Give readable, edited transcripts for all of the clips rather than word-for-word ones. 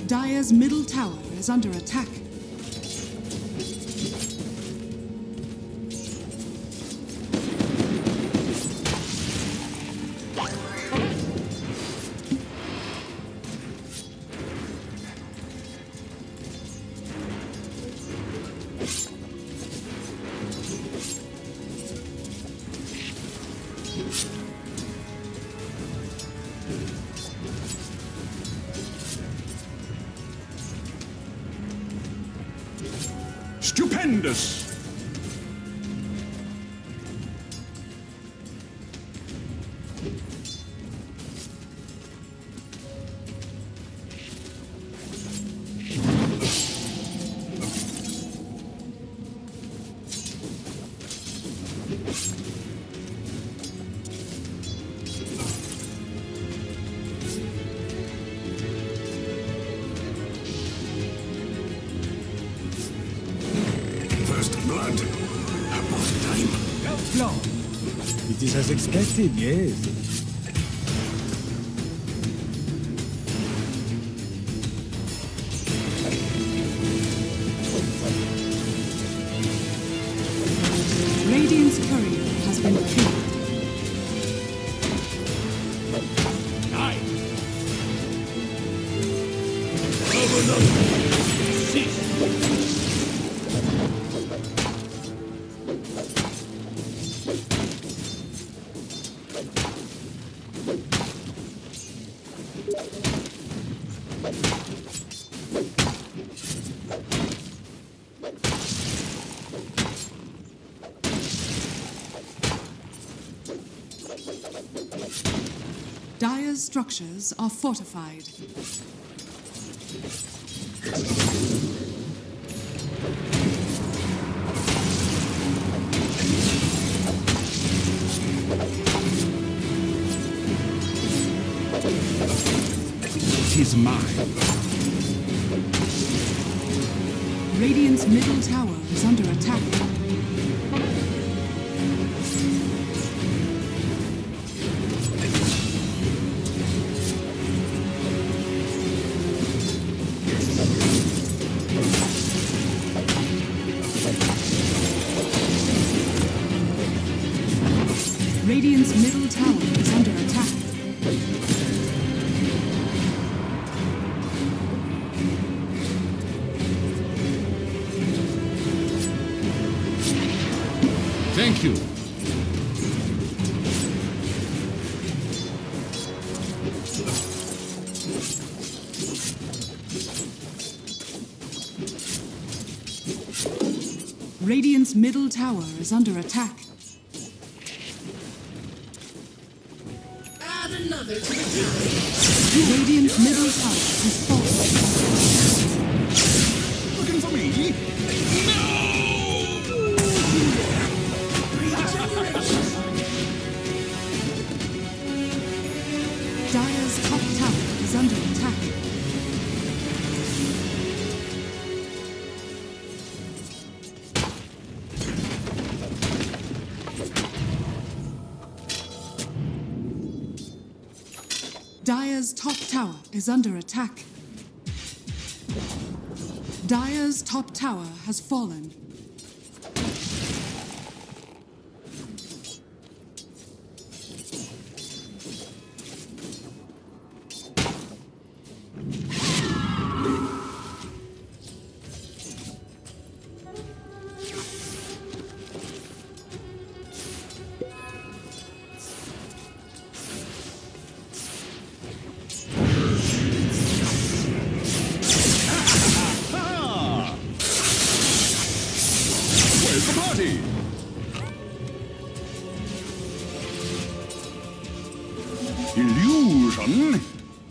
Dire's middle tower is under attack. Stupendous! Blood. About time. Outflow. It is as expected, yes. Radiant's courier has been killed. Die! Cease! Dire's structures are fortified. It is mine. Radiant's middle tower is under attack. Radiant's middle tower is under attack. Thank you. Radiant's middle tower is under attack. Add another to the tally. Radiant's middle tower has fallen. Looking for me? Dire's top tower is under attack. Dire's top tower is under attack. Dire's top tower has fallen. Where's the party? Illusion?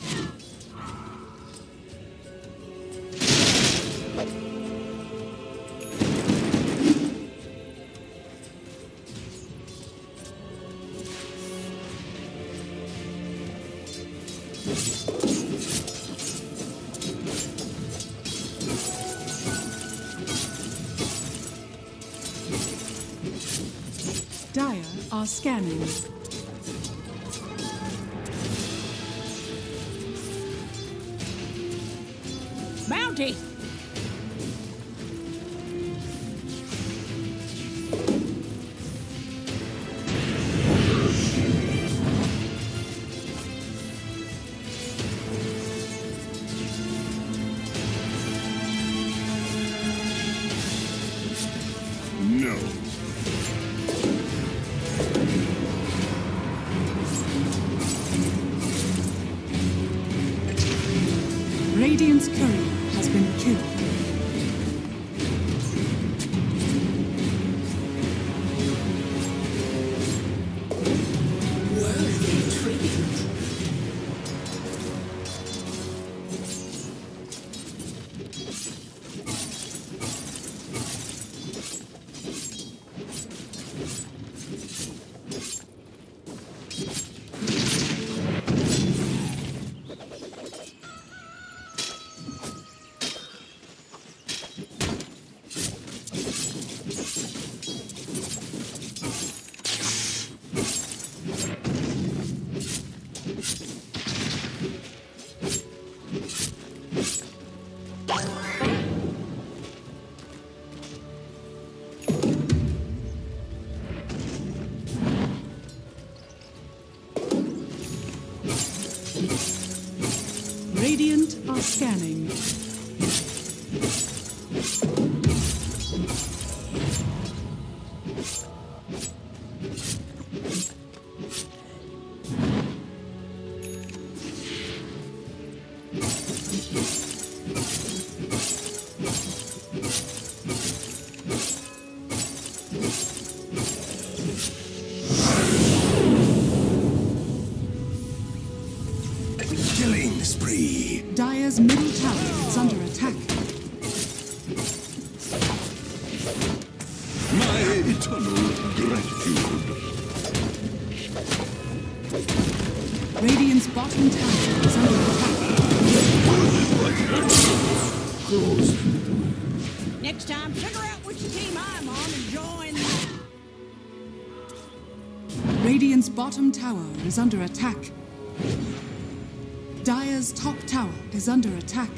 Dire are scanning. duty. No. Radiant's courier has been killed. Worthy tribute. Radiant are scanning. Killing spree. Dire's middle tower is under attack. My eternal gratitude. Radiant's bottom tower is under attack. Next time, figure out which team I'm on and join. Radiant's bottom tower is under attack. Dire's top tower is under attack.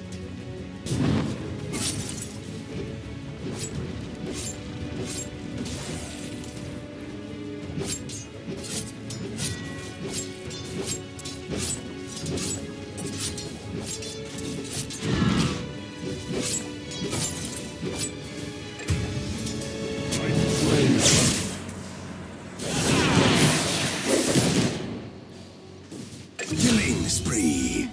Killing spree.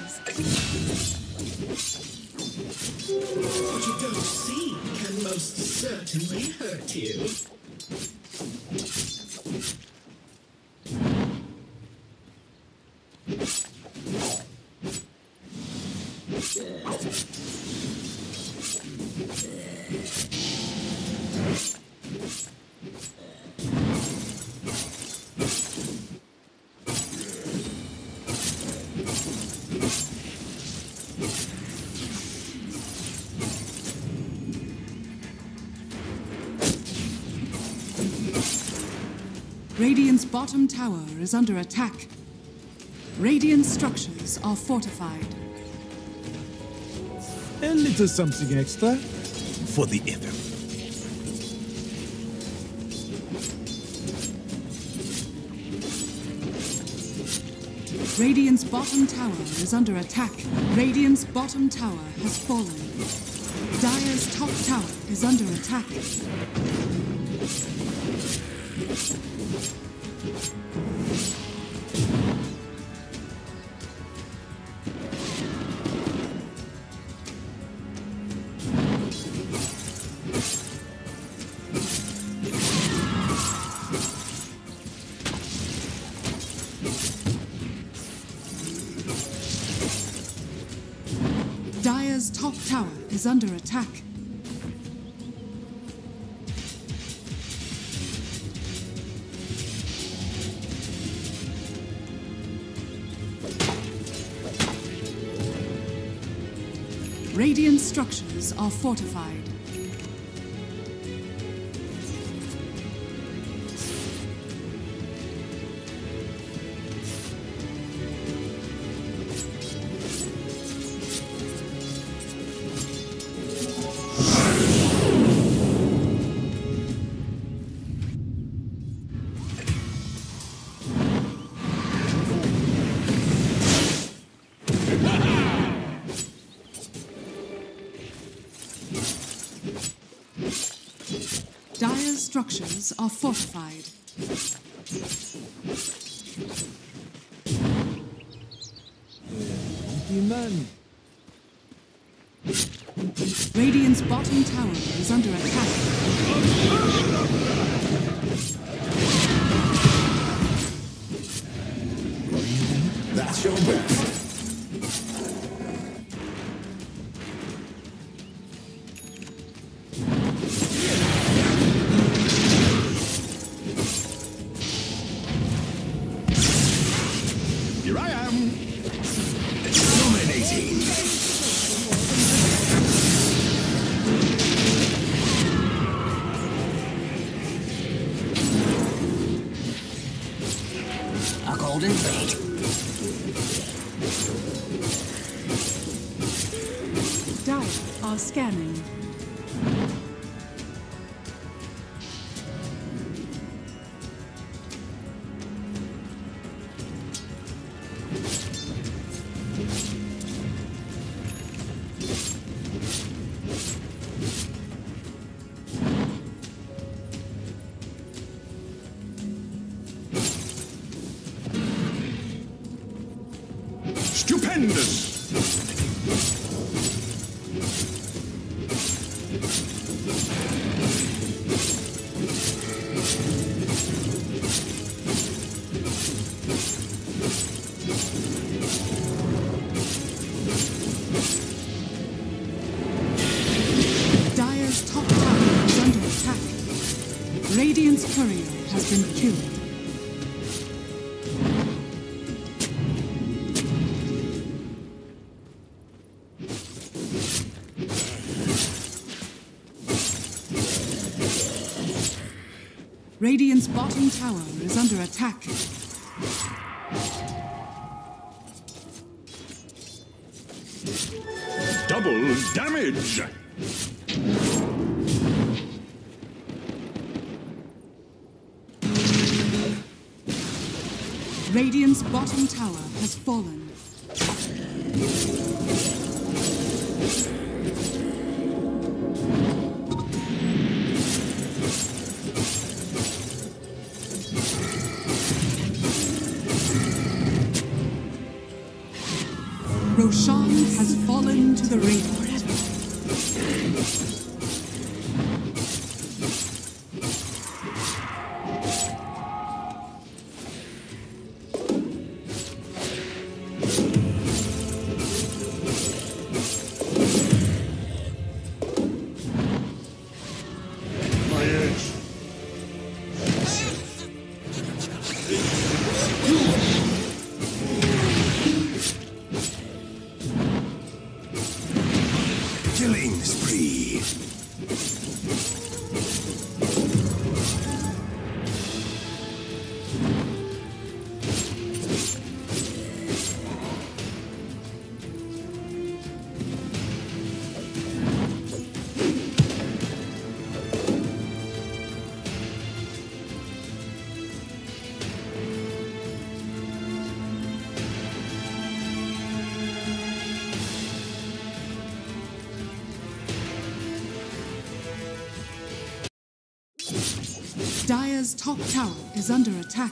What you don't see can most certainly hurt you. Radiant's bottom tower is under attack. Radiant structures are fortified. A little something extra for the effort. Radiant's bottom tower is under attack. Radiant's bottom tower has fallen. Dire's top tower is under attack. Dire's top tower is under attack. Radiant structures are fortified. structures are fortified. Man. Radiant's bottom tower is under attack. That's your best. Here I am. Dominating. A golden blade. Dire are scanning. Stupendous! Dire's top tower is under attack. Radiant's courier has been killed. Radiant's bottom tower is under attack. Double damage! Radiant's bottom tower has fallen. Roshan has fallen to the Radiant. My edge. Killing spree. Dire's top tower is under attack.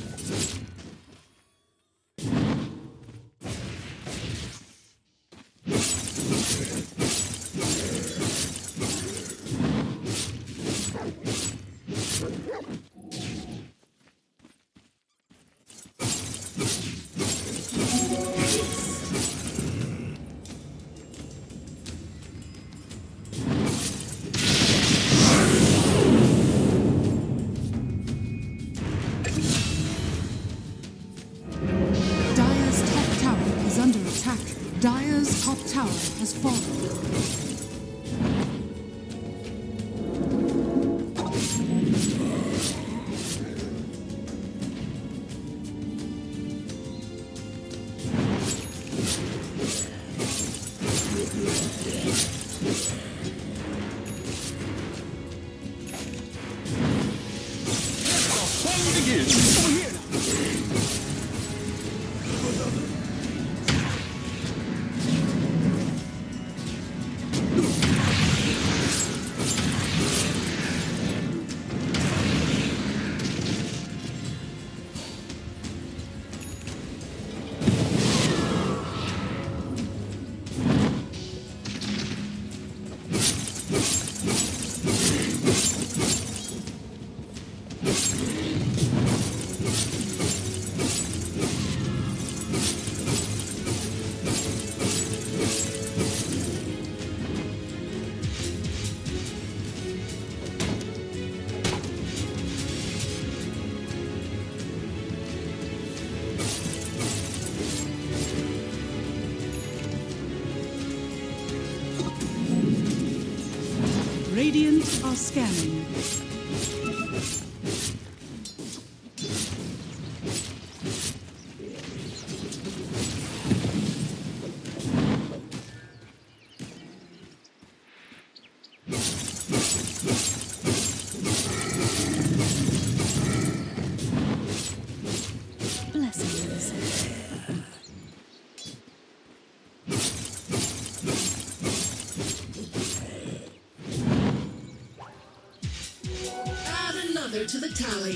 Dire's top tower has fallen. Radiant are scanning. Blessings. Add another to the tally.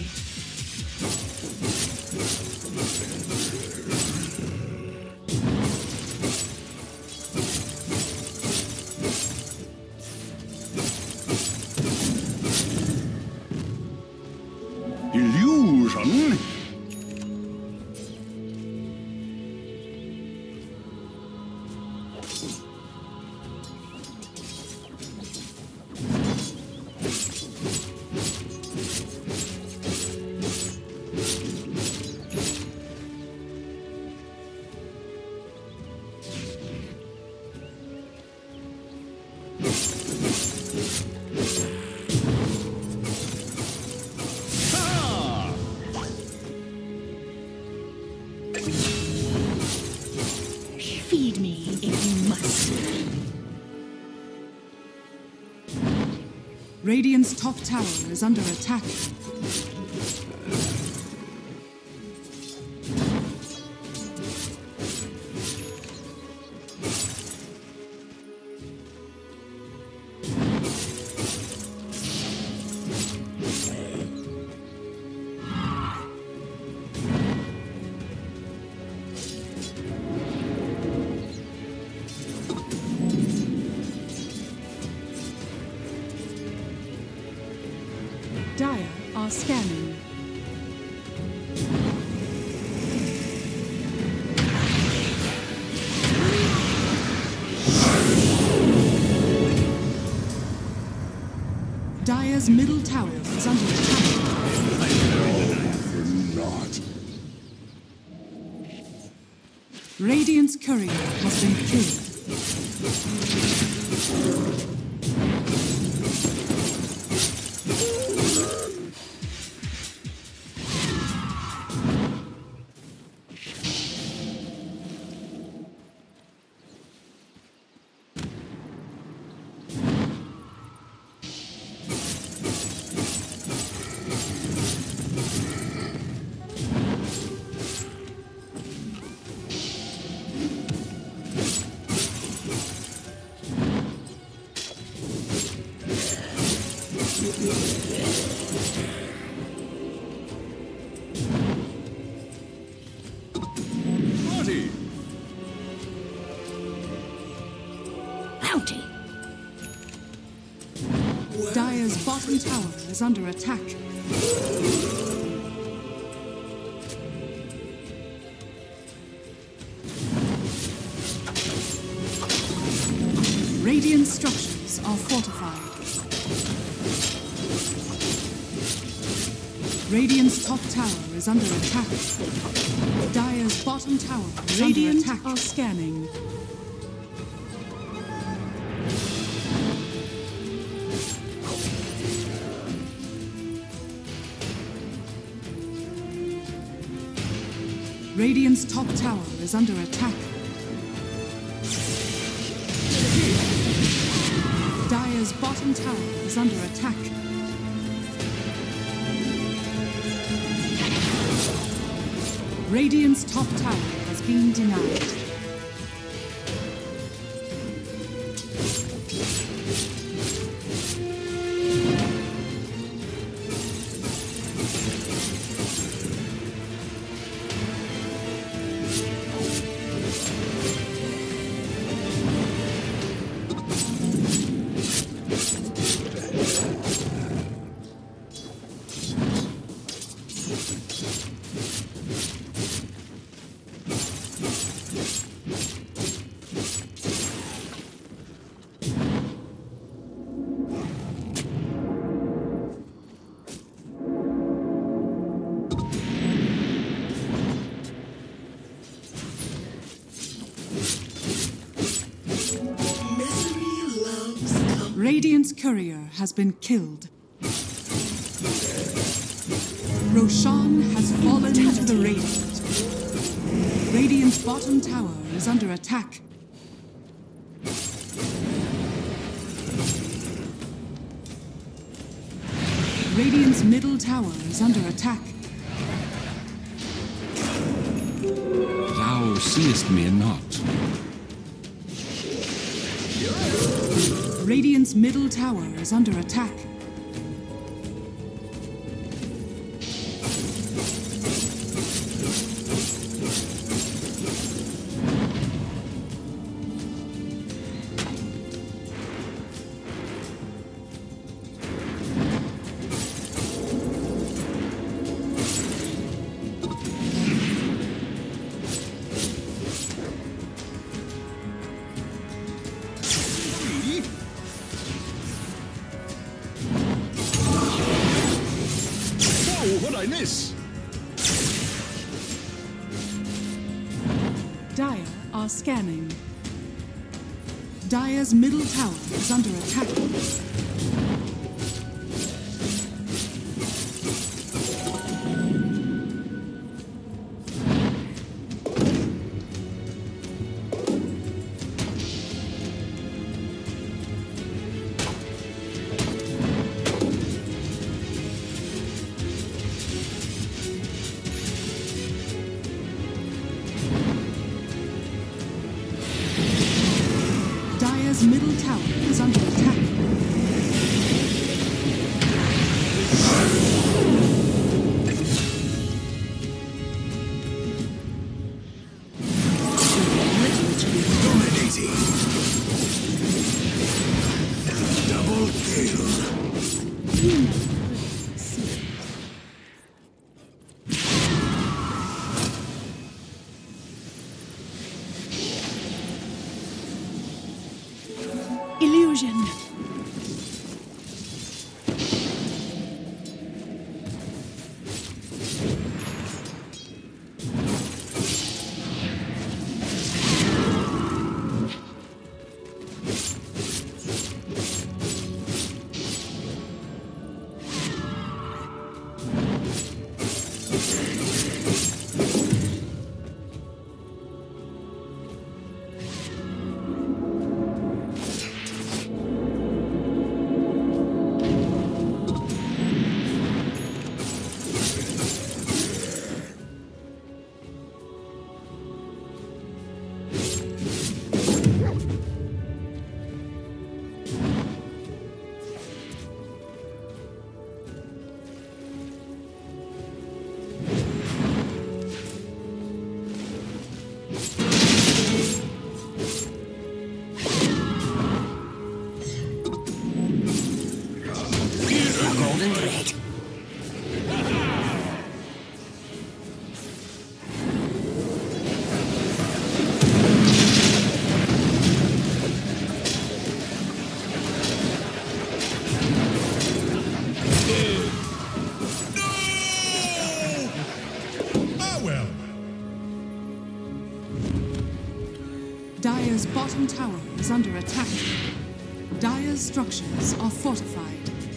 Illusion? Feed me if you must. Radiant's top tower is under attack. Dire are scanning. Dire's middle tower is under attack. Not. Radiant's courier has been killed. Party! Bounty. Dire's bottom tower is under attack. Radiant structures are fortified. Radiant's top tower is under attack. Dire's bottom tower is under attack. Are scanning. Radiant's top tower is under attack. Dire's bottom tower is under attack. Radiant's top tower has been denied. Radiant's courier has been killed. Roshan has fallen to the Radiant. Radiant's bottom tower is under attack. Radiant's middle tower is under attack. Thou seest me not. Radiant's middle tower is under attack. What'd I miss? Dire are scanning. Dire's middle tower is under attack. Dire's middle tower is under attack. Dominating. Double kill. Illusion. Dire's bottom tower is under attack. Dire's structures are fortified.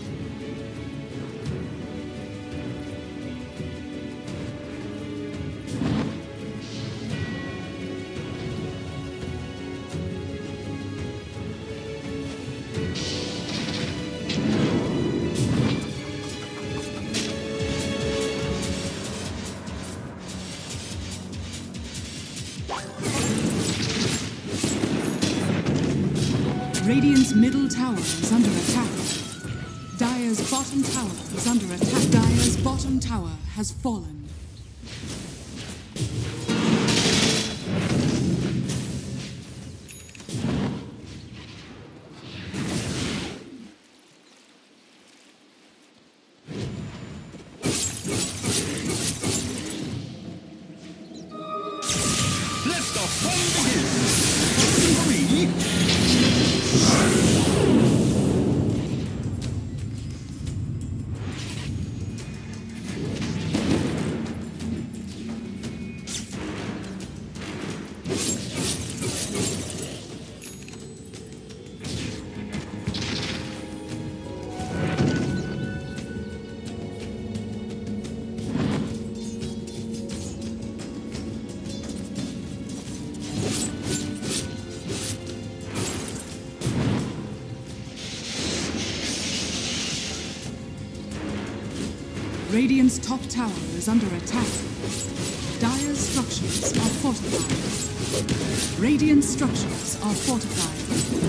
Radiant's middle tower is under attack. Dire's bottom tower is under attack. Dire's bottom tower has fallen. Radiant's top tower is under attack. Dire's structures are fortified. Radiant structures are fortified.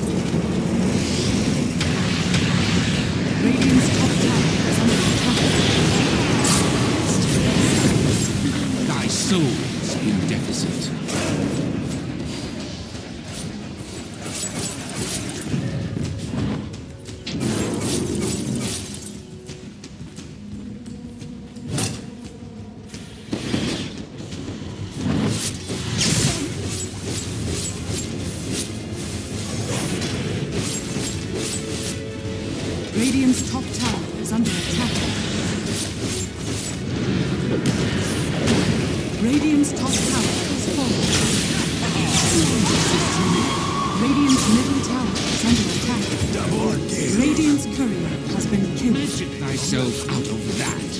Radiant's top tower is under attack. Thy soul's in deficit. Radiant's top tower is under attack. Radiant's top tower is fallen. Radiant's middle tower is under attack. Double kill. Radiant's courier has been killed. Magic thyself out of that.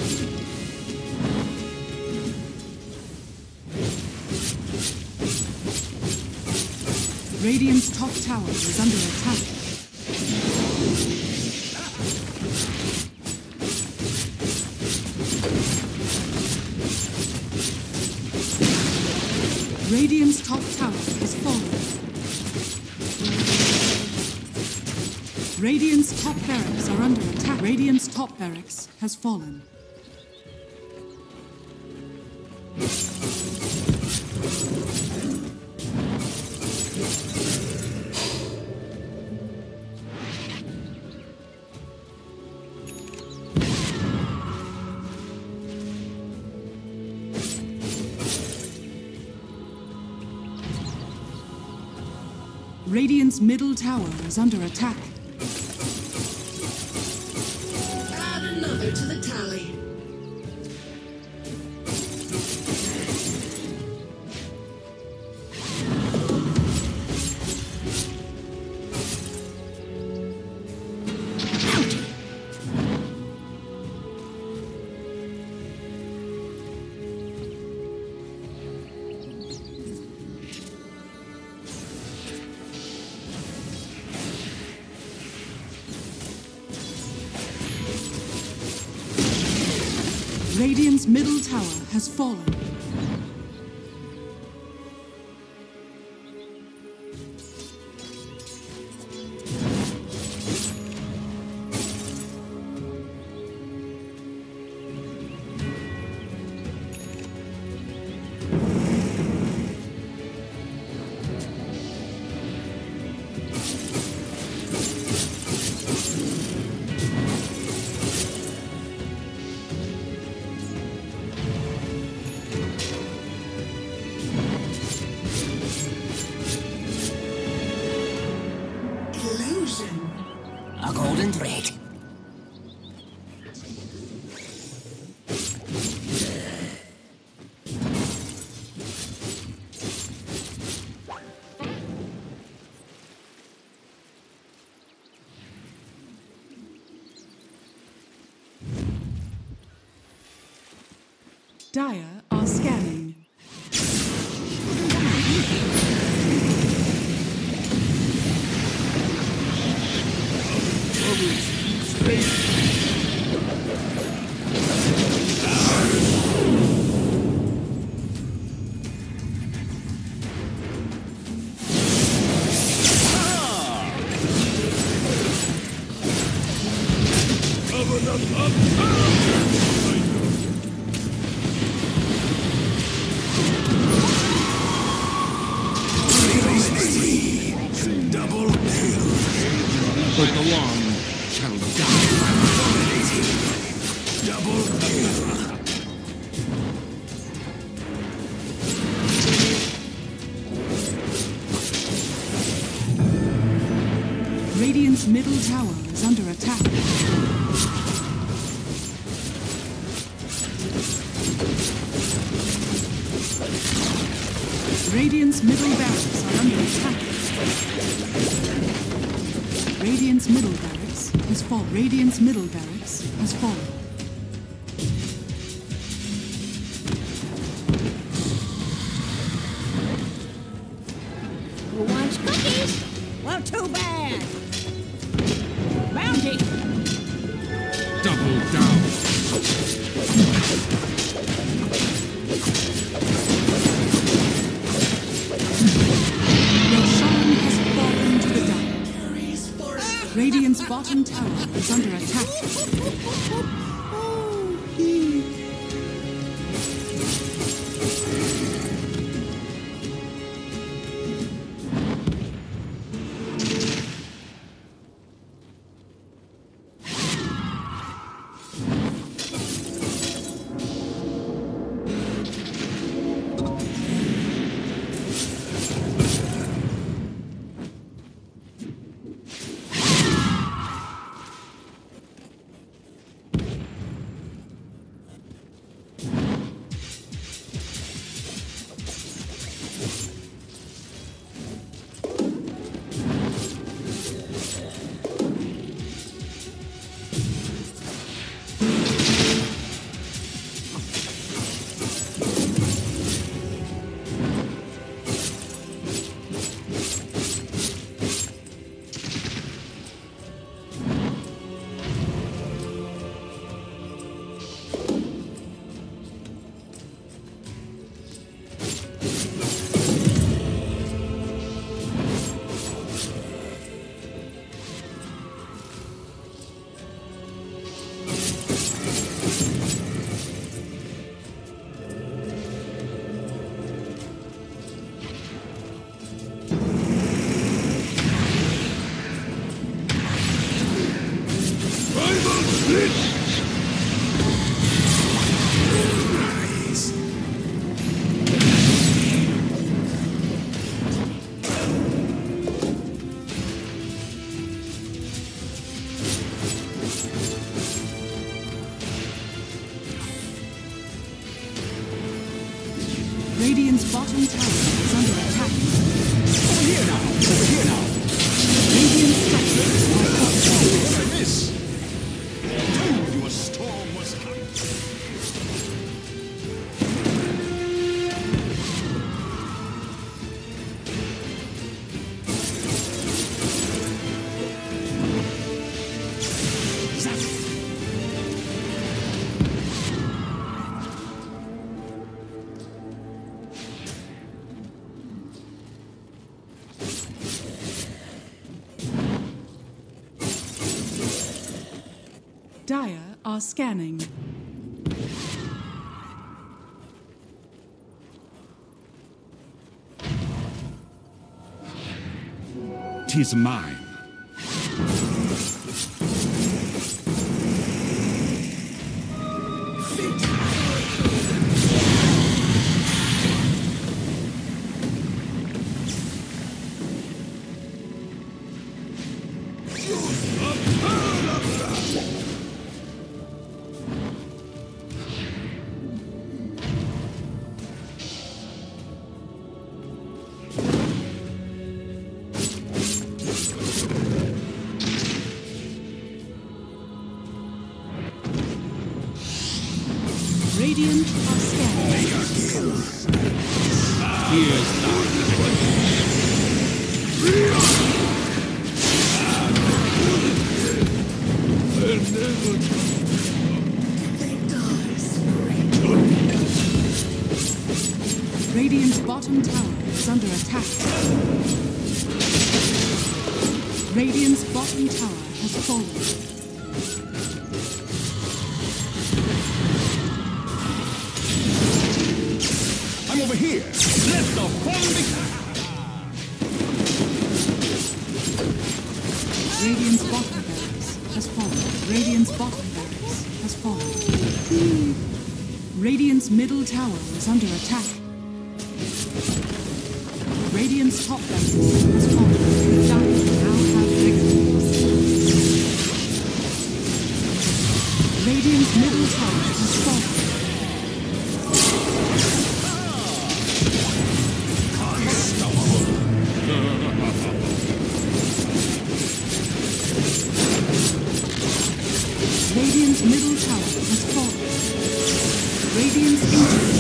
Radiant's top tower is under attack. Radiant's top tower is fallen. Radiant's top barracks are under attack. Radiant's top barracks has fallen. Radiant's middle tower is under attack. Add another to the tally. Radiant's middle tower has fallen. A golden thread. Dire are scanning. Double kill. But the one shall die. Double kill. Radiant's middle tower is under attack. Radiant's middle barracks are under attack. Radiant's middle barracks has fallen. Radiant's middle barracks has fallen. Who wants cookies? Well, too bad. Bounty. Double down. bottom tower is under attack. Radiant's bottom tower is under attack. Over here now! Over here now! Radiant structures are fortified. I miss! I told you a storm was coming! Dire are scanning. 'Tis mine. Radiant are scanning. Here's the Radiant's bottom tower is under attack. Radiant's bottom tower has fallen. I'm over here! Let the fun begin! Radiant's bottom barracks has fallen. Radiant's bottom barracks has fallen. Radiant's middle tower is under attack. Radiant's top barracks has fallen. Dire now have victories. Radiant's middle tower has fallen. Radiant's middle tower has fallen. Radiant's ancient